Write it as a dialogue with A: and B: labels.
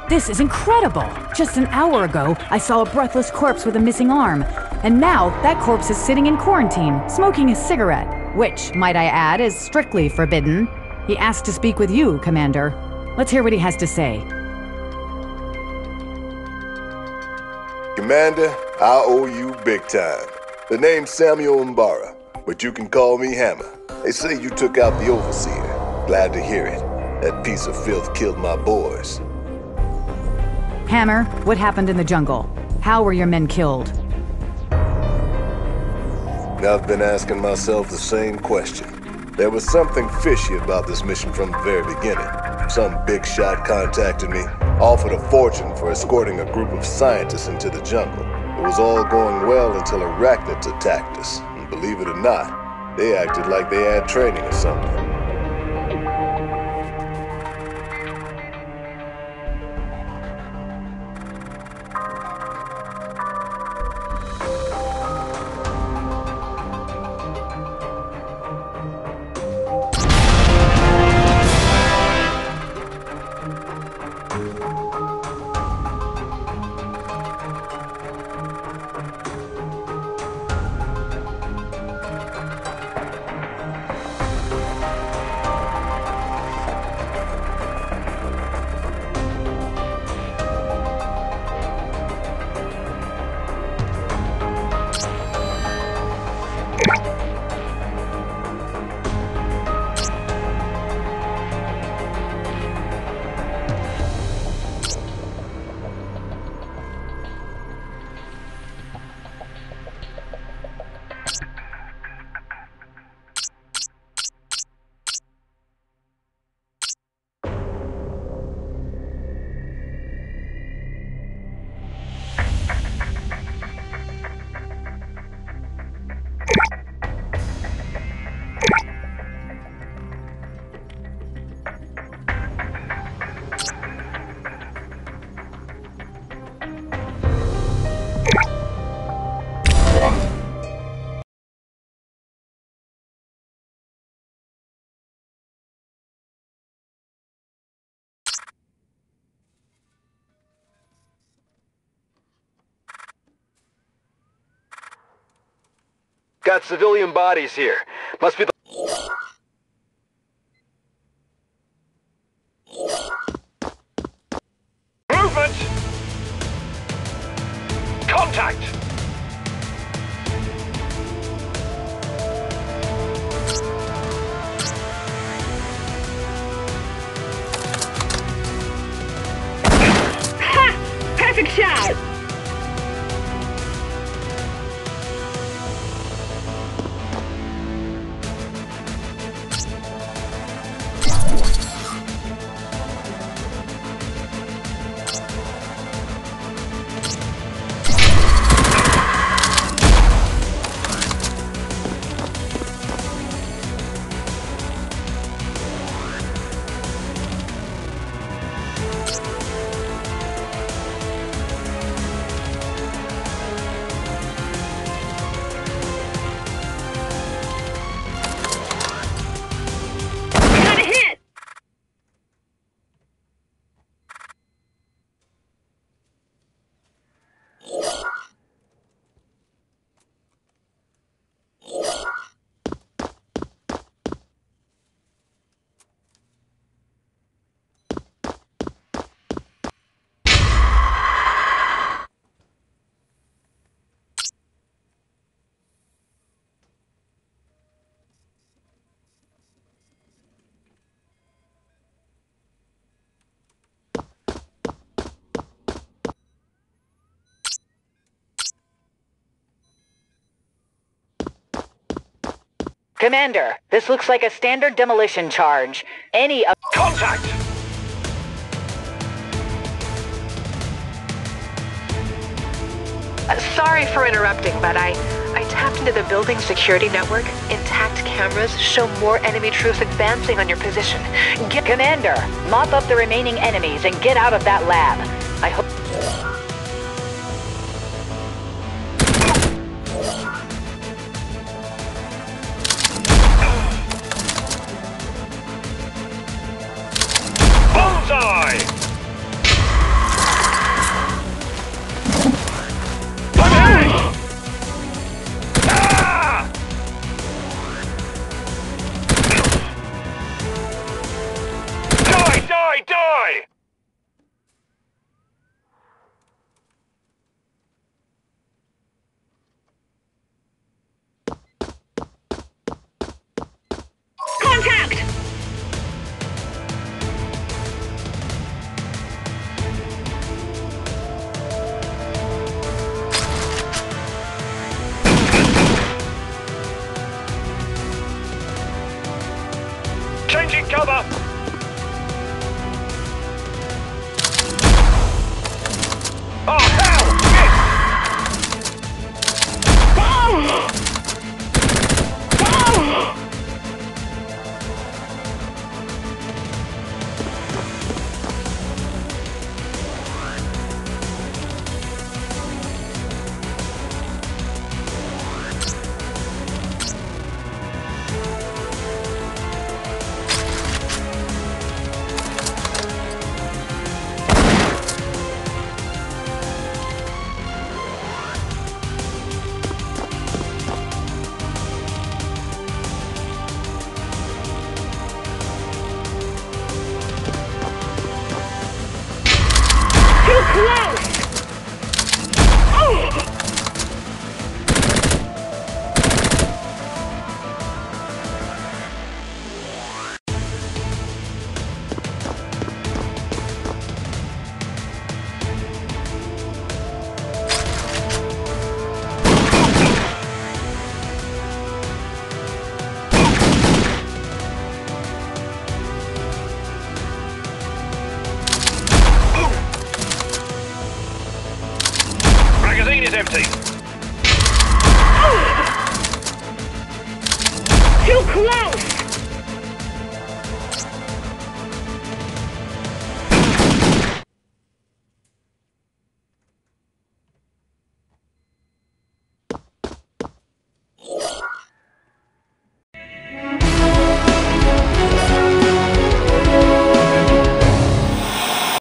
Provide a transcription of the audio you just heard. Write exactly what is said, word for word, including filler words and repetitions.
A: This is incredible! Just an hour ago, I saw a breathless corpse with a missing arm. And now, that corpse is sitting in quarantine, smoking a cigarette. Which, might I add, is strictly forbidden. He asked to speak with you, Commander. Let's hear what he has to say.
B: Commander, I owe you big time. The name's Samuel Mbara, but you can call me Hammer. They say you took out the Overseer. Glad to hear it. That piece of filth killed my boys.
A: Hammer, what happened in the jungle? How were your men killed?
B: I've been asking myself the same question. There was something fishy about this mission from the very beginning. Some big shot contacted me, offered a fortune for escorting a group of scientists into the jungle. It was all going well until arachnids attacked us. And believe it or not, they acted like they had training or something.
C: Got civilian bodies here. Must be the... Movement! Contact!
D: Ha! Perfect shot!
A: Commander, this looks like a standard demolition charge. Any of...
C: Contact!
E: Uh, sorry for interrupting, but I, I tapped into the building security network. Intact cameras show more enemy troops advancing on your position.
A: Get... Commander, mop up the remaining enemies and get out of that lab. I hope...
C: Bullseye! Magazine is empty.